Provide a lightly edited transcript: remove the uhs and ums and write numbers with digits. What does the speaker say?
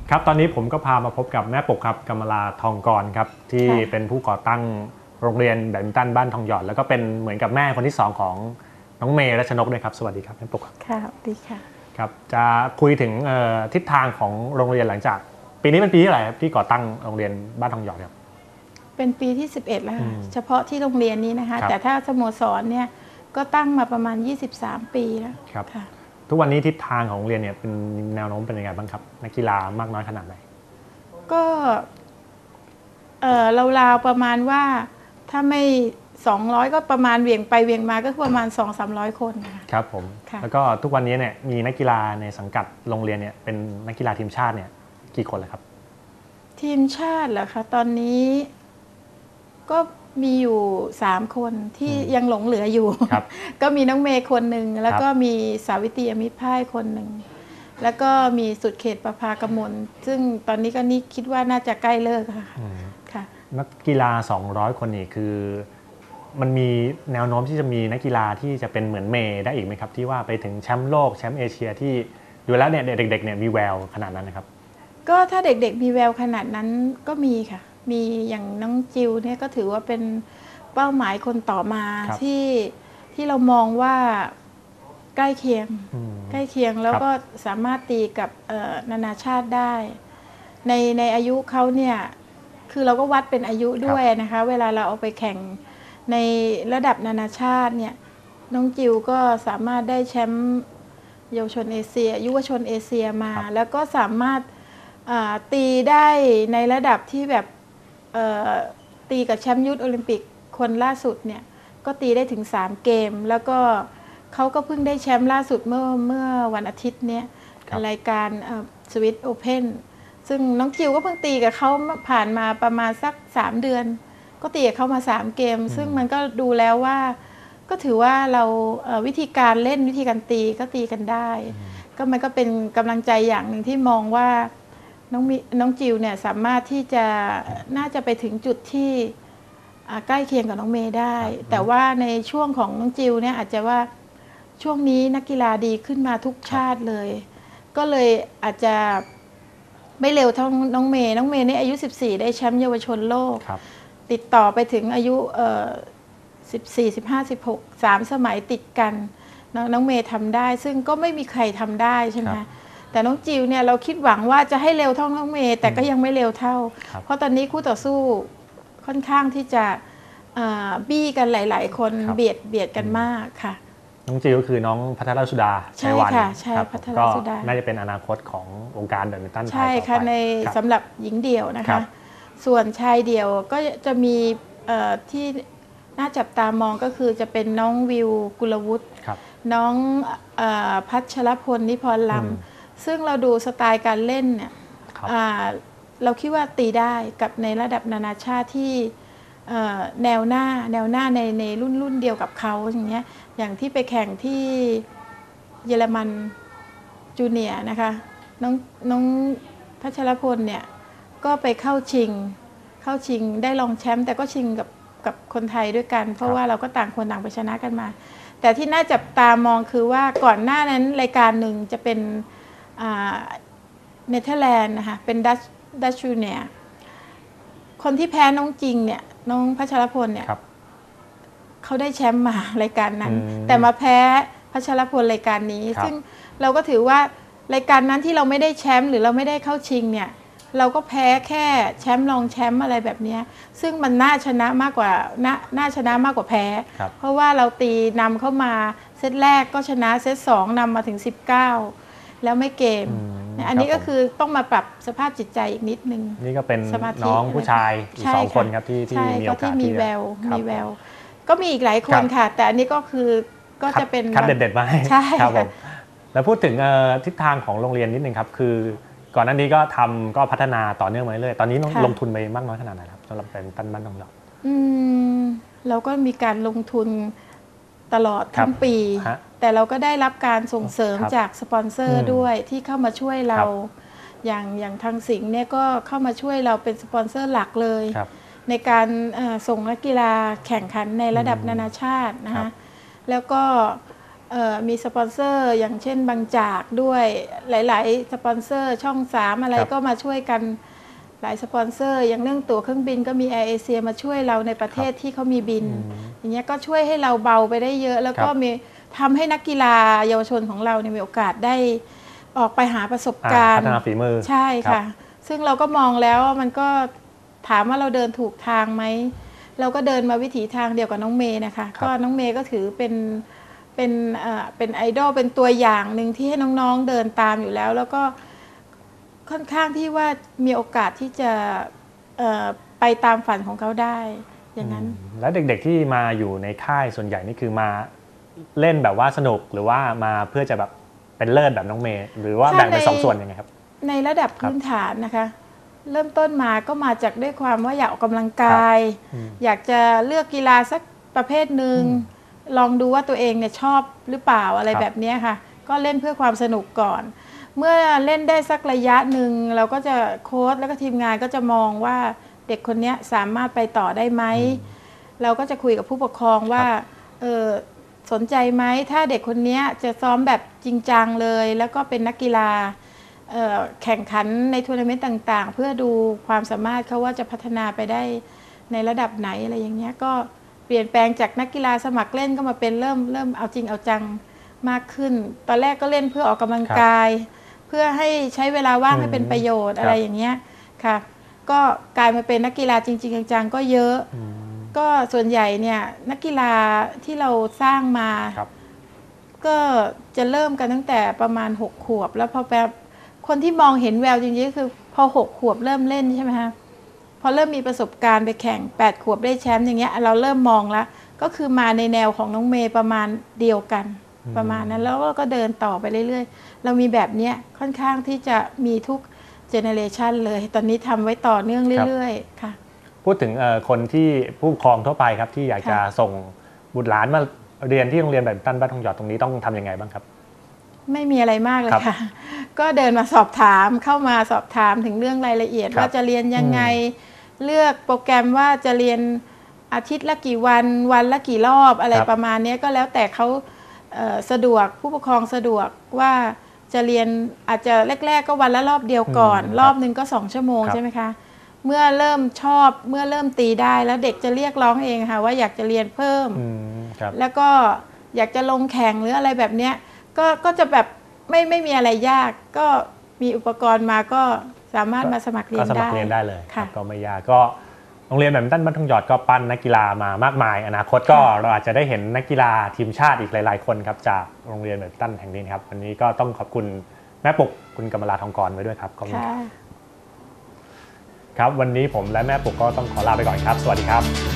ครับตอนนี้ผมก็พามาพบกับแม่ปกครับกำมลาทองกรครับที่เป็นผู้ก่อตั้งโรงเรียนแบดมินตันบ้านทองหยอดแล้วก็เป็นเหมือนกับแม่คนที่2ของน้องเมย์รัชนกด้วยครับสวัสดีครับแม่ปกครับค่ะดีค่ะครับจะคุยถึงทิศทางของโรงเรียนหลังจากปีนี้เป็นปีที่เท่าไหร่ครับที่ก่อตั้งโรงเรียนบ้านทองหยอดครับเป็นปีที่11แล้วค่ะเฉพาะที่โรงเรียนนี้นะคะแต่ถ้าสโมสรเนี่ยก็ตั้งมาประมาณ23ปีแล้วครับทุกวันนี้ทิศทางของโรงเรียนเนี่ยเป็นแนวโน้มเป็นยังไงบ้างครับนักกีฬามากน้อยขนาดไหนก็ราวๆประมาณว่าถ้าไม่200ก็ประมาณเวียงไปเวียงมาก็ประมาณ200-300 คนครับผมแล้วก็ทุกวันนี้เนี่ยมีนักกีฬาในสังกัดโรงเรียนเนี่ยเป็นนักกีฬาทีมชาติเนี่ยกี่คนเลยครับทีมชาติเหรอคะตอนนี้ก็มีอยู่3 คนที่ยังหลงเหลืออยู่ก็มีน้องเมย์คนหนึ่งแล้วก็มีสาวิตรีอมิตรพ่ายคนหนึ่งแล้วก็มีสุดเขตประภากมลซึ่งตอนนี้ก็นี่คิดว่าน่าจะใกล้เลิกค่ะนักกีฬา200 คนนี่คือมันมีแนวโน้มที่จะมีนักกีฬาที่จะเป็นเหมือนเมย์ได้อีกไหมครับที่ว่าไปถึงแชมป์โลกแชมป์เอเชียที่ดูแล้วเนี่ยเด็กๆเนี่ยมีแววขนาดนั้นนะครับก็ถ้าเด็กๆมีแววขนาดนั้นก็มีค่ะมีอย่างน้องจิวเนี่ยก็ถือว่าเป็นเป้าหมายคนต่อมาที่เรามองว่าใกล้เคียงแล้วก็สามารถตีกับนานาชาติได้ในอายุเขาเนี่ยคือเราก็วัดเป็นอายุด้วยนะคะเวลาเราเอาไปแข่งในระดับนานาชาติเนี่ยน้องจิวก็สามารถได้แชมป์เยาวชนเอเชียยุวชนเอเชียมาแล้วก็สามารถตีได้ในระดับที่แบบตีกับแชมป์ยุทธโอลิมปิกคนล่าสุดเนี่ยก็ตีได้ถึง3 เกมแล้วก็เขาก็เพิ่งได้แชมป์ล่าสุดเมื่อวันอาทิตย์เนี้ยรายการสวิตโอเพนซึ่งน้องจิวก็เพิ่งตีกับเขาผ่านมาประมาณสัก3 เดือนก็ตีกับเขามา3 เกมซึ่งมันก็ดูแล้วว่าก็ถือว่าเราวิธีการเล่นวิธีการตีก็ตีกันได้ก็มันก็เป็นกำลังใจอย่างหนึ่งที่มองว่าน้องจิวเนี่ยสามารถที่จะน่าจะไปถึงจุดที่ใกล้เคียงกับน้องเมย์ได้แต่ว่าในช่วงของน้องจิวเนี่ยอาจจะว่าช่วงนี้นักกีฬาดีขึ้นมาทุกชาติเลยก็เลยอาจจะไม่เร็วเท่าน้องเมย์ในอายุ14ได้แชมป์เยาวชนโลกติดต่อไปถึงอายุ14 15 16 3 สมัยติดกันน้องเมย์ทำได้ซึ่งก็ไม่มีใครทำได้ใช่ไหมแต่น้องจิวเนี่ยเราคิดหวังว่าจะให้เร็วเท่าน้องเมย์แต่ก็ยังไม่เร็วเท่าเพราะตอนนี้คู่ต่อสู้ค่อนข้างที่จะบี้กันหลายๆคนเบียดกันมากค่ะน้องจิวก็คือน้องพัทรสุดาชัยวันครับก็น่าจะเป็นอนาคตของวงการแบดมินตันไทยต่อไปใช่ค่ะในสำหรับหญิงเดี่ยวนะคะส่วนชายเดี่ยวก็จะมีที่น่าจับตามองก็คือจะเป็นน้องวิวกุลวุฒิน้องพัชรพลนิพนธ์ลำซึ่งเราดูสไตล์การเล่นเนี่ยเราคิดว่าตีได้กับในระดับนานาชาติที่แนวหน้าในรุ่นเดียวกับเขาอย่างเงี้ยอย่างที่ไปแข่งที่เยอรมันจูเนียร์นะคะน้องพัชรพลเนี่ยก็ไปเข้าชิงได้รองแชมป์แต่ก็ชิงกับคนไทยด้วยกันเพราะว่าเราก็ต่างคนต่างไปชนะกันมาแต่ที่น่าจับตามองคือว่าก่อนหน้านั้นรายการหนึ่งจะเป็นเนเธอร์แลนด์นะคะเป็นดัชจูเนียร์คนที่แพ้น้องจริงเนี่ยน้องพัชรพลเนี่ยเขาได้แชมป์มารายการนั้นแต่มาแพ้พัชรพลรายการนี้ซึ่งเราก็ถือว่ารายการนั้นที่เราไม่ได้แชมป์หรือเราไม่ได้เข้าชิงเนี่ยเราก็แพ้แค่แชมป์รองแชมป์อะไรแบบนี้ซึ่งมันน่าชนะมากกว่าแพ้เพราะว่าเราตีนำเข้ามาเซตแรกก็ชนะเซต2นำมาถึง19แล้วไม่เกมอันนี้ก็คือต้องมาปรับสภาพจิตใจอีกนิดนึงนี่ก็เป็นน้องผู้ชายอีก2 คนครับที่มีโอกาสที่มีแววก็มีอีกหลายคนค่ะแต่อันนี้ก็คือก็จะเป็นคัดเด็ดๆมาให้ครับผมแล้วพูดถึงทิศทางของโรงเรียนนิดนึงครับคือก่อนหน้านี้ก็พัฒนาต่อเนื่องมาเรื่อยๆตอนนี้ลงทุนไปมากน้อยขนาดไหนครับสำหรับเป็นตั้นบ้านทองหยอดเราก็มีการลงทุนตลอดทั้งปีแต่เราก็ได้รับการส่งเสริมจากสปอนเซอร์ด้วยที่เข้ามาช่วยเราอย่างทางสิงห์เนี่ยก็เข้ามาช่วยเราเป็นสปอนเซอร์หลักเลยในการส่งนักกีฬาแข่งขันในระดับนานาชาตินะคะแล้วก็มีสปอนเซอร์อย่างเช่นบางจากด้วยหลายๆสปอนเซอร์ช่อง3อะไรก็มาช่วยกันหลายสปอนเซอร์อย่างเรื่องตั๋วเครื่องบินก็มีแอร์เอเชียมาช่วยเราในประเทศที่เขามีบินอย่างเงี้ยก็ช่วยให้เราเบาไปได้เยอะแล้วก็มีทำให้นักกีฬาเยาวชนของเรามีโอกาสได้ออกไปหาประสบการณ์พัฒนาฝีมือใช่ค่ะซึ่งเราก็มองแล้วมันก็ถามว่าเราเดินถูกทางไหมเราก็เดินมาวิถีทางเดียวกับน้องเมย์นะคะก็น้องเมย์ก็ถือเป็นไอดอลเป็นตัวอย่างหนึ่งที่ให้น้องๆเดินตามอยู่แล้วก็ค่อนข้างที่ว่ามีโอกาสที่จะไปตามฝันของเขาได้อย่างนั้นแล้วเด็กๆที่มาอยู่ในค่ายส่วนใหญ่นี่คือมาเล่นแบบว่าสนุกหรือว่ามาเพื่อจะแบบเป็นเลิศแบบน้องเมย์หรือว่าแบ่งเป็น2 ส่วนยังไงครับในระดับพื้นฐานนะคะเริ่มต้นมาก็มาจากด้วยความว่าอยากออกกำลังกายอยากจะเลือกกีฬาสักประเภทหนึ่งลองดูว่าตัวเองเนี่ยชอบหรือเปล่าอะไรแบบนี้ค่ะก็เล่นเพื่อความสนุกก่อนเมื่อเล่นได้สักระยะหนึ่งเราก็จะโค้ชแล้วก็ทีมงานก็จะมองว่าเด็กคนนี้สามารถไปต่อได้ไหมเราก็จะคุยกับผู้ปกครองว่าสนใจไหมถ้าเด็กคนนี้จะซ้อมแบบจริงจังเลยแล้วก็เป็นนักกีฬาแข่งขันในทัวร์นาเมนต์ต่างๆเพื่อดูความสามารถเขาว่าจะพัฒนาไปได้ในระดับไหนอะไรอย่างเงี้ยก็เปลี่ยนแปลงจากนักกีฬาสมัครเล่นก็มาเป็นเริ่มเอาจริงเอาจังมากขึ้นตอนแรกก็เล่นเพื่อออกกำลังกายเพื่อให้ใช้เวลาว่างให้เป็นประโยชน์อะไรอย่างเงี้ยค่ะก็กลายมาเป็นนักกีฬาจริงๆจังๆก็เยอะก็ส่วนใหญ่เนี่ยนักกีฬาที่เราสร้างมาก็จะเริ่มกันตั้งแต่ประมาณ6 ขวบแล้วพอแบบคนที่มองเห็นแววจริงๆก็คือพอ6 ขวบเริ่มเล่นใช่ไหมคะพอเริ่มมีประสบการณ์ไปแข่ง8 ขวบได้แชมป์อย่างเงี้ยเราเริ่มมองแล้วก็คือมาในแนวของน้องเมย์ประมาณเดียวกันประมาณนั้นแล้วก็เดินต่อไปเรื่อยๆเรามีแบบนี้ค่อนข้างที่จะมีทุกเจเนเรชันเลยตอนนี้ทำไว้ต่อเนื่องเรื่อยๆค่ะพูดถึงคนที่ผู้ปกครองทั่วไปครับที่อยากจะส่งบุตรหลานมาเรียนที่โรงเรียนแบดมินตันบ้านทองหยอดตรงนี้ต้องทำยังไงบ้างครับไม่มีอะไรมากเลยค่ะก็เดินมาสอบถามเข้ามาสอบถามถึงเรื่องรายละเอียดว่าจะเรียนยังไงเลือกโปรแกรมว่าจะเรียนอาทิตย์ละกี่วันวันละกี่รอบอะไรประมาณนี้ก็แล้วแต่เขาสะดวกผู้ปกครองสะดวกว่าจะเรียนอาจจะแรกๆก็วันละรอบเดียวก่อนรอบนึงก็2 ชั่วโมงใช่ไหมคะเมื่อเริ่มชอบเมื่อเริ่มตีได้แล้วเด็กจะเรียกร้องเองค่ะว่าอยากจะเรียนเพิ่มแล้วก็อยากจะลงแข่งหรืออะไรแบบนี้ก็จะแบบไม่มีอะไรยากก็มีอุปกรณ์มาก็สามารถมาสมัครเรียนได้เลยก็ไม่ยากก็โรงเรียนแบดมินตันบ้านทองหยอดก็ปั้นนักกีฬามามากมายอนาคตก็เราอาจจะได้เห็นนักกีฬาทีมชาติอีกหลายๆคนครับจากโรงเรียนแบดมินตันแห่งนี้ครับวันนี้ก็ต้องขอบคุณแม่ปุกคุณกำมลาทองกรไว้ด้วยครับขอบคุณครับวันนี้ผมและแม่ปุกก็ต้องขอลาไปก่อนครับสวัสดีครับ